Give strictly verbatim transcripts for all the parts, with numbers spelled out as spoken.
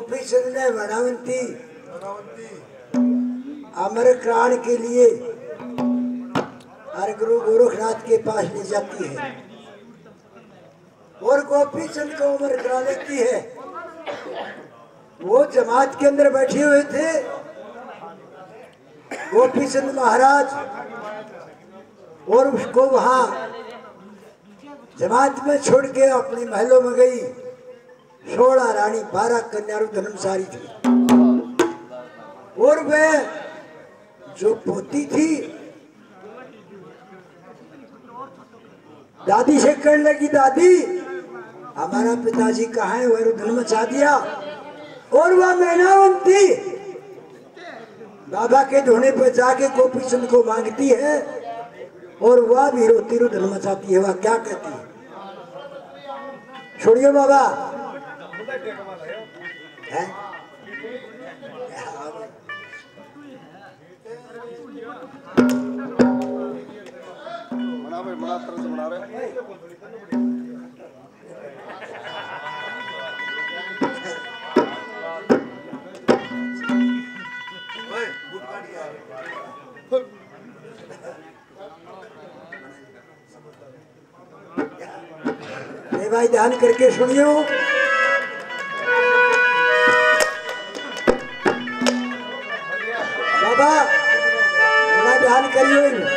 गोपी चंद ने वनावंती अमर प्राण के लिए हर गुरु गोरखनाथ के पास ले जाती है और गोपी चंद को अमर करा लेती है। वो जमात के अंदर बैठे हुए थे गोपी चंद महाराज और उसको वहां जमात में छोड़ के अपने महलों में गई। सोलह रानी बारह कन्यारू धर्मसारी थी और वह जो पोती थी दादी से कहने लगी, दादी हमारा पिताजी कहाँ है? वह रुदन मचा दिया। और वह मैनावंती बाबा के ढोने पर जाके गोपी चंद को मांगती है और वह भी रोती रुदन मचाती है। वह क्या कहती है? छोड़िए बाबा है? मना भाई मना तरह से मना रहे भाई ध्यान करके सुनियो। बाबा बड़ा ध्यान करियो।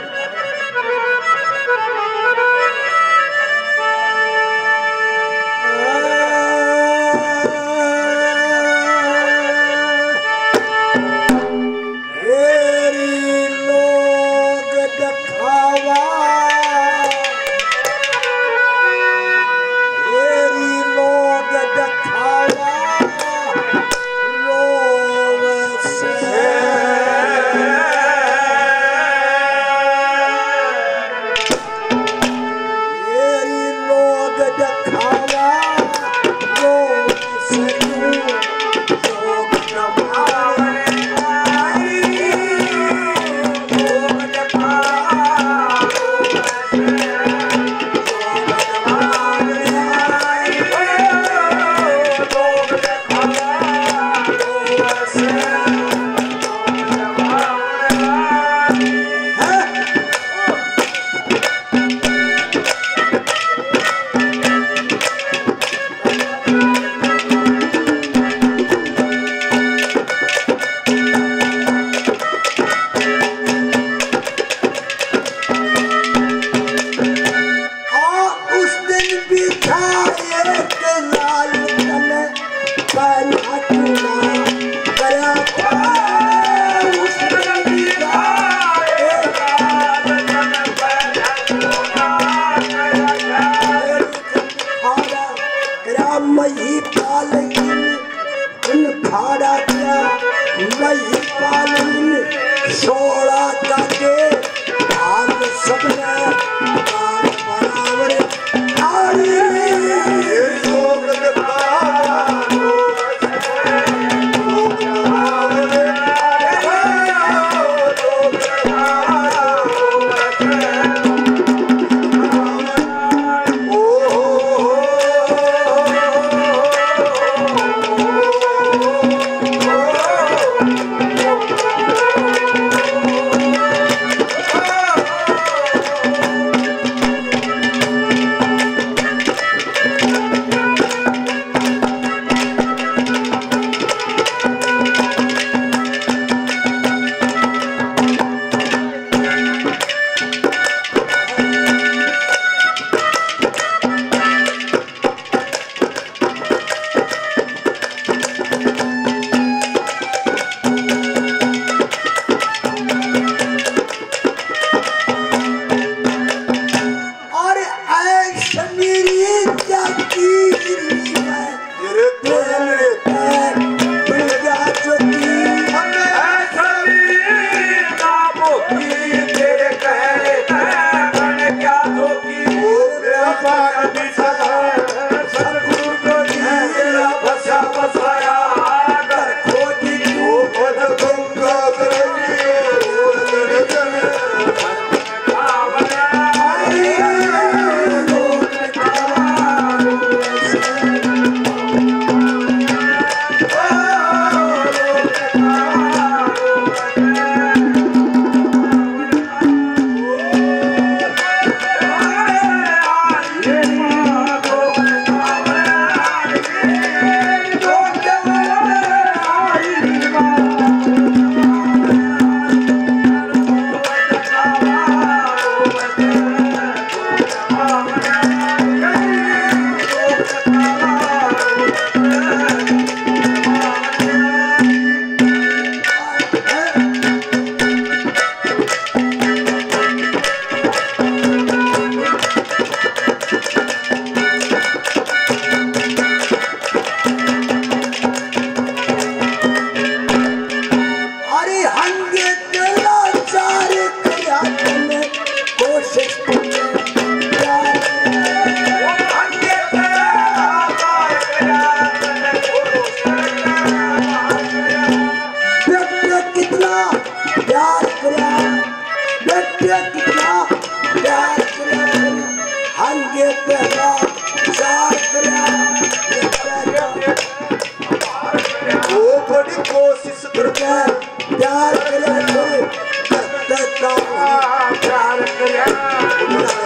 बड़ी कोशिश करके प्यार करे तो करते काम प्यार करे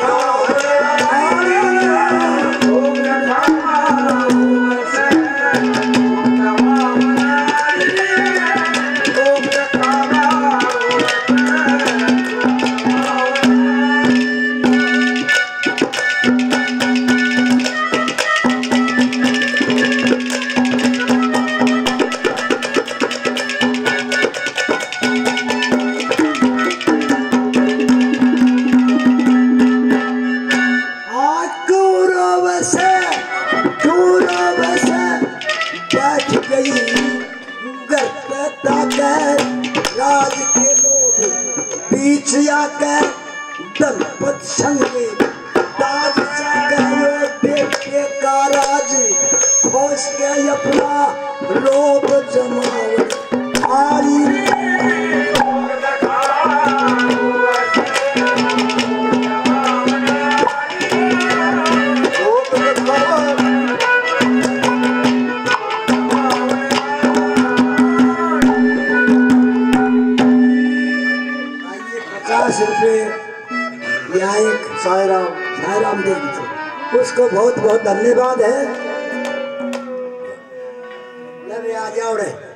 राज के लोग बीच आकर दलपत संगे ताज बेटे का राज खोस के अपना लोभ जमाव आई पचास रुपये यहाँ एक सायराम सायराम दे दीजिए, उसको बहुत बहुत धन्यवाद है। आ जाओ रे।